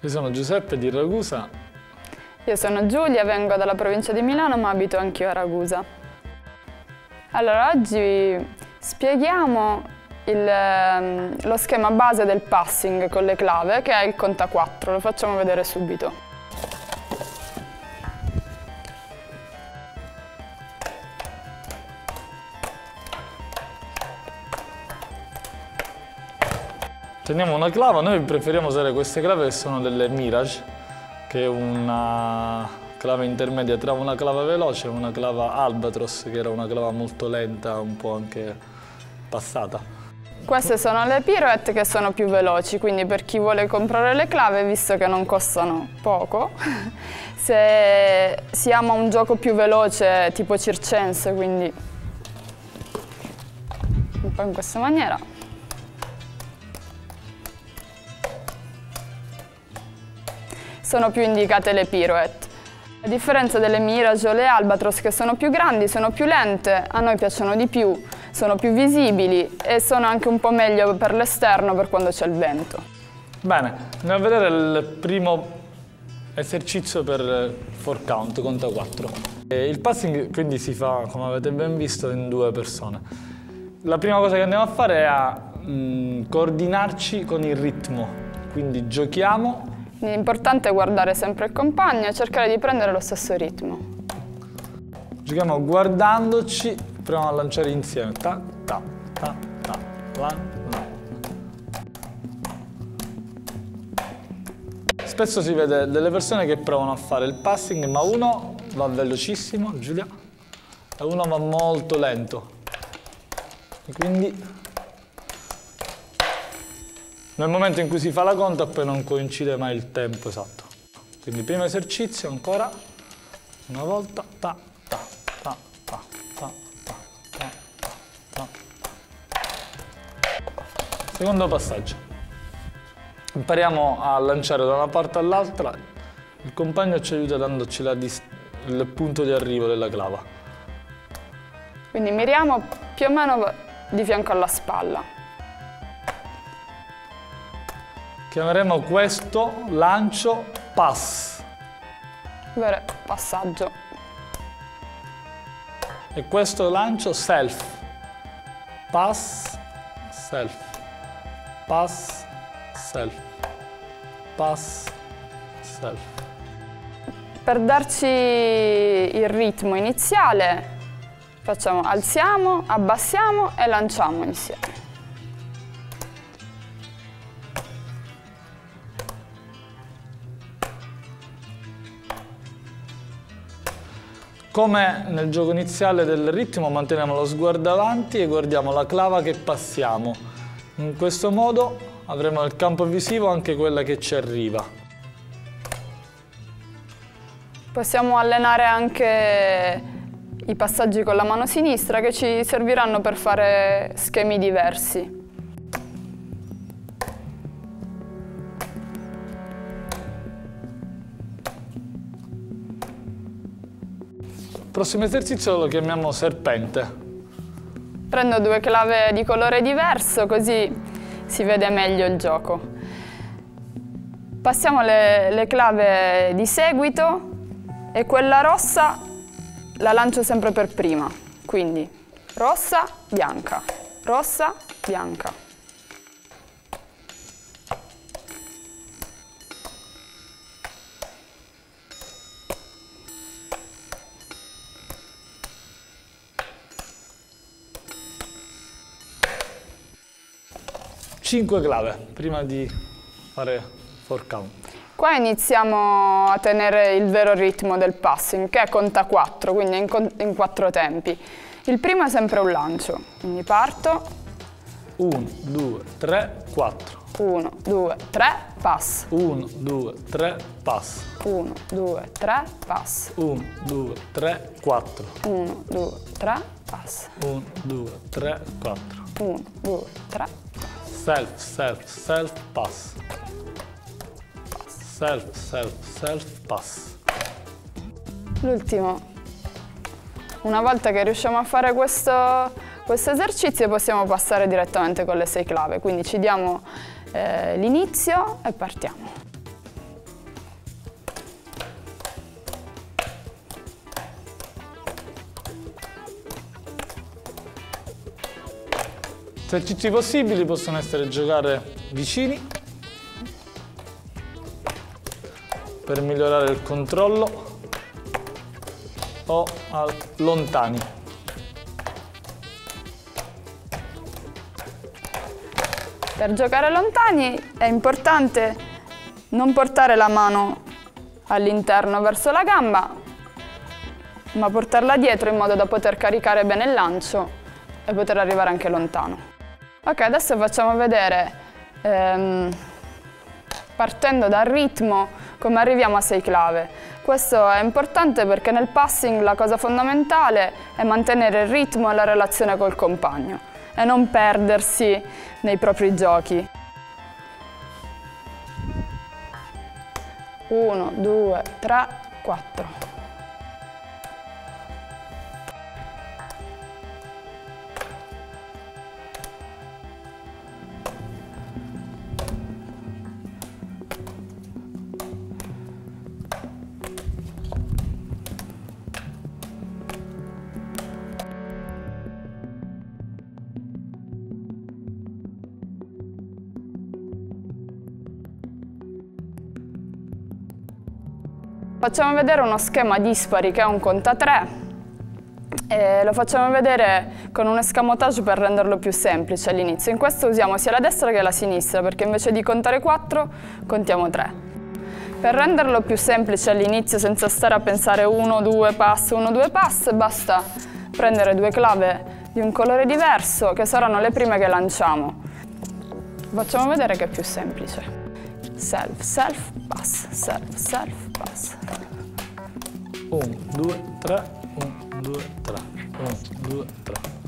Io sono Giuseppe di Ragusa. Io sono Giulia, vengo dalla provincia di Milano, ma abito anch'io a Ragusa. Allora, oggi spieghiamo lo schema base del passing con le clave, che è il conta 4. Lo facciamo vedere subito. Teniamo una clava, noi preferiamo usare queste clave che sono delle Mirage, che è una clava intermedia tra una clava veloce e una clava Albatros, che era una clava molto lenta, un po' anche passata. Queste sono le pirouette che sono più veloci, quindi per chi vuole comprare le clave, visto che non costano poco, se si ama un gioco più veloce tipo circense, quindi un po' in questa maniera. Sono più indicate le pirouette. A differenza delle Mirage o le Albatros, che sono più grandi, sono più lente, a noi piacciono di più, sono più visibili e sono anche un po' meglio per l'esterno per quando c'è il vento. Bene, andiamo a vedere il primo esercizio per 4 count, conta 4. Il passing quindi si fa, come avete ben visto, in 2 persone. La prima cosa che andiamo a fare è coordinarci con il ritmo, quindi giochiamo. L'importante è guardare sempre il compagno e cercare di prendere lo stesso ritmo. Giochiamo guardandoci, proviamo a lanciare insieme. Ta, ta, ta, ta, la, la. Spesso si vede delle persone che provano a fare il passing, ma uno va velocissimo, Giulia, e uno va molto lento. E quindi nel momento in cui si fa la conta poi non coincide mai il tempo esatto. Quindi primo esercizio ancora, una volta, ta, ta, ta, ta, ta, ta, ta, ta, ta. Secondo passaggio. Impariamo a lanciare da una parte all'altra, il compagno ci aiuta dandoci il punto di arrivo della clava. Quindi miriamo più o meno di fianco alla spalla. Chiameremo questo lancio pass. Vero passaggio. E questo lancio self. Pass, self. Pass, self. Pass, self. Per darci il ritmo iniziale facciamo alziamo, abbassiamo e lanciamo insieme. Come nel gioco iniziale del ritmo manteniamo lo sguardo avanti e guardiamo la clava che passiamo. In questo modo avremo nel campo visivo anche quella che ci arriva. Possiamo allenare anche i passaggi con la mano sinistra che ci serviranno per fare schemi diversi. Il prossimo esercizio lo chiamiamo serpente. Prendo 2 clave di colore diverso, così si vede meglio il gioco. Passiamo le clave di seguito e quella rossa la lancio sempre per prima. Quindi rossa, bianca, rossa, bianca. Cinque clave prima di fare 4 count. Qua iniziamo a tenere il vero ritmo del passing, che è conta 4, quindi in 4 tempi. Il primo è sempre un lancio, quindi parto. 1, 2, 3, 4. 1, 2, 3, pass. 1, 2, 3, pass. 1, 2, 3, pass. 1, 2, 3, 4. 1, 2, 3, pass. 1, 2, 3, 4. 1, 2, 3, self, self, self, pass. Self, self, self, pass. L'ultimo. Una volta che riusciamo a fare questo esercizio possiamo passare direttamente con le 6 clave, quindi ci diamo l'inizio e partiamo. Esercizi possibili possono essere giocare vicini per migliorare il controllo o lontani. Per giocare lontani è importante non portare la mano all'interno verso la gamba, ma portarla dietro in modo da poter caricare bene il lancio e poter arrivare anche lontano. Ok, adesso facciamo vedere, partendo dal ritmo, come arriviamo a 6 clave. Questo è importante perché nel passing la cosa fondamentale è mantenere il ritmo e la relazione col compagno e non perdersi nei propri giochi. 1, 2, 3, 4. Facciamo vedere uno schema dispari che è un conta 3 e lo facciamo vedere con un escamotage per renderlo più semplice all'inizio. In questo usiamo sia la destra che la sinistra perché invece di contare 4 contiamo 3. Per renderlo più semplice all'inizio senza stare a pensare 1, 2 pass, 1, 2 pass, basta prendere 2 clave di un colore diverso che saranno le prime che lanciamo. Facciamo vedere che è più semplice. Self, self, pass, self, self, pass. 1, 2, 3, 1, 2, 3, 1, 2, 3.